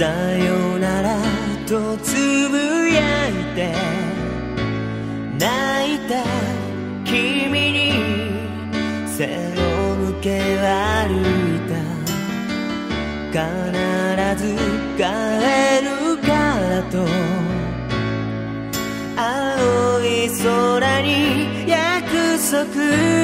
さよならとつぶやいて泣いた君に背を向け歩いた。必ず帰るからと青い空に約束